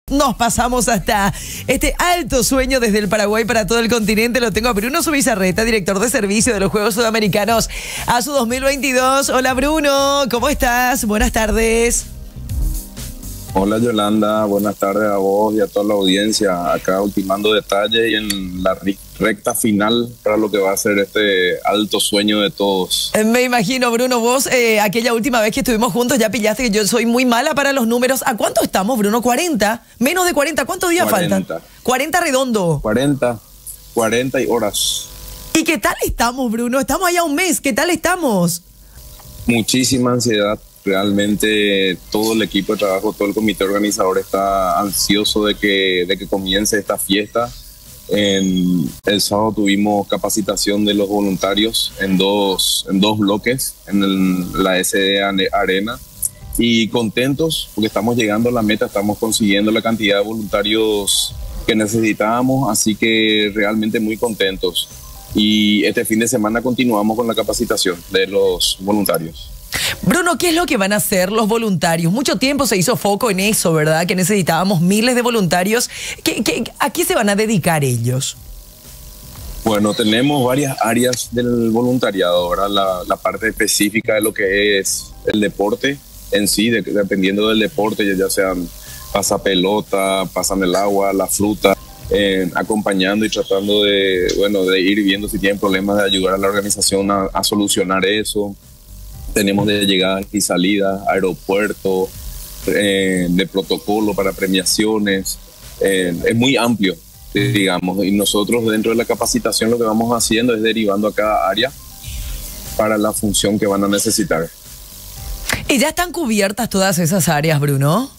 Nos pasamos hasta este alto sueño desde el Paraguay para todo el continente. Lo tengo a Bruno Zubizarreta, director de servicio de los Juegos Sudamericanos ASU 2022. Hola Bruno, ¿cómo estás? Buenas tardes. Hola Yolanda, buenas tardes a vos y a toda la audiencia. Acá ultimando detalles y en la recta final para lo que va a ser este alto sueño de todos. Me imagino, Bruno, vos aquella última vez que estuvimos juntos ya pillaste que yo soy muy mala para los números. ¿A cuánto estamos, Bruno? ¿40? ¿Menos de 40? ¿Cuántos días 40. faltan? 40 redondo. 40 y horas. ¿Y qué tal estamos, Bruno? Estamos allá un mes. ¿Qué tal estamos? Muchísima ansiedad. Realmente todo el equipo de trabajo, todo el comité organizador está ansioso de que comience esta fiesta. El sábado tuvimos capacitación de los voluntarios en dos bloques en la SD Arena y contentos porque estamos llegando a la meta, estamos consiguiendo la cantidad de voluntarios que necesitábamos, así que realmente muy contentos. Y este fin de semana continuamos con la capacitación de los voluntarios. Bruno, ¿qué es lo que van a hacer los voluntarios? Mucho tiempo se hizo foco en eso, ¿verdad? Que necesitábamos miles de voluntarios. ¿A qué se van a dedicar ellos? Bueno, tenemos varias áreas del voluntariado. Ahora la parte específica de lo que es el deporte en sí, dependiendo del deporte, ya sean pasapelota, pasan el agua, la fruta, acompañando y tratando de ir viendo si tienen problemas, de ayudar a la organización a solucionar eso. Tenemos de llegada y salida, aeropuerto, de protocolo para premiaciones. Es muy amplio, digamos, y nosotros dentro de la capacitación lo que vamos haciendo es derivando a cada área para la función que van a necesitar. ¿Y ya están cubiertas todas esas áreas, Bruno?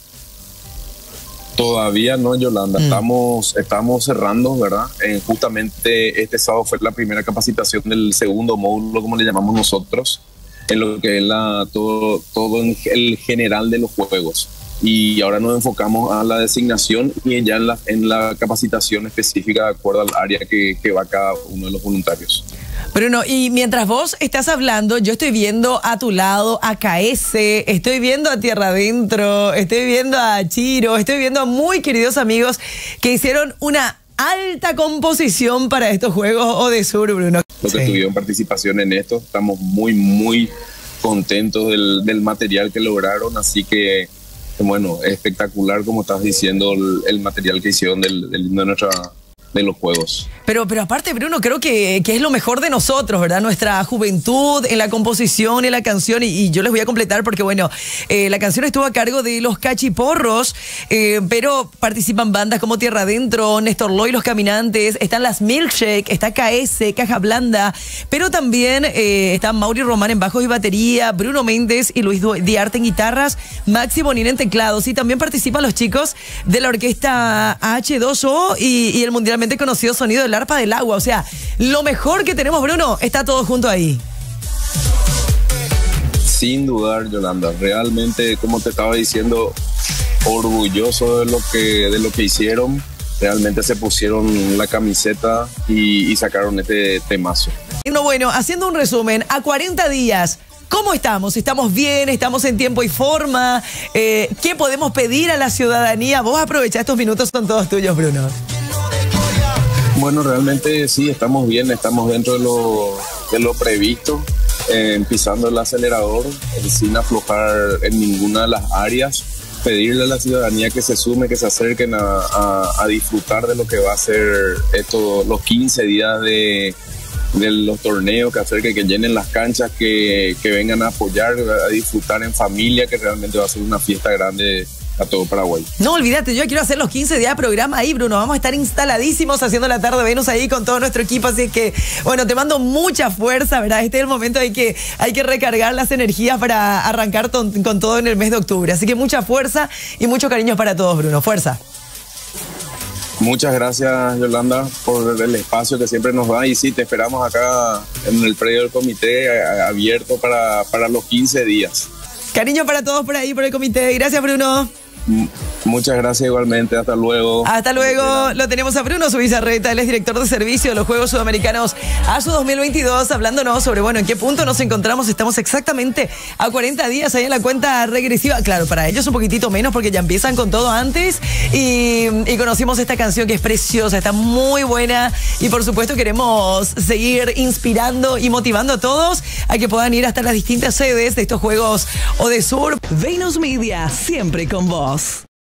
Todavía no, Yolanda. Estamos cerrando, ¿verdad? Justamente este sábado fue la primera capacitación del segundo módulo, como le llamamos nosotros, en lo que es todo en el general de los juegos. Y ahora nos enfocamos a la designación y ya en la capacitación específica de acuerdo al área que va cada uno de los voluntarios. Bruno, y mientras vos estás hablando, yo estoy viendo a tu lado a KS, estoy viendo a Tierra Adentro, estoy viendo a Chiro, estoy viendo a muy queridos amigos que hicieron una alta composición para estos Juegos ODESUR, Bruno. Los que tuvieron participación en esto, estamos muy contentos del material que lograron, así que bueno, espectacular como estás diciendo el material que hicieron de los Juegos. Pero aparte, Bruno, creo que es lo mejor de nosotros, ¿verdad? Nuestra juventud en la composición, en la canción, y yo les voy a completar porque, bueno, la canción estuvo a cargo de los Cachiporros, pero participan bandas como Tierra Adentro, Néstor Loy, Los Caminantes, están las Milkshake, está KS, Caja Blanda, pero también están Mauri Román en bajos y batería, Bruno Méndez y Luis Diarte en guitarras, Maxi Bonín en teclados, y también participan los chicos de la orquesta H2O y el mundialmente conocido sonido del arpa del agua. O sea, lo mejor que tenemos, Bruno, está todo junto ahí. Sin dudar, Yolanda, realmente, como te estaba diciendo, orgulloso de lo que hicieron. Realmente se pusieron la camiseta y sacaron este temazo. Bueno, haciendo un resumen, a 40 días, ¿cómo estamos? ¿Estamos bien? ¿Estamos en tiempo y forma? ¿Qué podemos pedir a la ciudadanía? Vos aprovechá estos minutos, son todos tuyos, Bruno. Bueno, realmente sí, estamos bien, estamos dentro de lo previsto, pisando el acelerador, sin aflojar en ninguna de las áreas, pedirle a la ciudadanía que se sume, que se acerquen a disfrutar de lo que va a ser los 15 días de los torneos, que llenen las canchas, que vengan a apoyar, a disfrutar en familia, que realmente va a ser una fiesta grande a todo Paraguay. No, olvídate, yo quiero hacer los 15 días de programa ahí, Bruno. Vamos a estar instaladísimos haciendo la tarde Venus ahí con todo nuestro equipo. Así que, bueno, te mando mucha fuerza, ¿verdad? Este es el momento, hay que recargar las energías para arrancar con todo en el mes de octubre. Así que mucha fuerza y mucho cariño para todos, Bruno. Fuerza. Muchas gracias, Yolanda, por el espacio que siempre nos da. Y sí, te esperamos acá en el predio del comité abierto para los 15 días. Cariño para todos por ahí, por el comité. Gracias, Bruno. Muchas gracias igualmente, hasta luego. Hasta luego. Lo tenemos a Bruno Zubizarreta, él es director de servicio de los Juegos Sudamericanos ASO 2022, hablándonos sobre, bueno, en qué punto nos encontramos. Estamos exactamente a 40 días ahí en la cuenta regresiva. Claro, para ellos un poquitito menos porque ya empiezan con todo antes y conocimos esta canción que es preciosa, está muy buena y por supuesto queremos seguir inspirando y motivando a todos a que puedan ir hasta las distintas sedes de estos Juegos ODESUR. Venus Media, siempre con vos.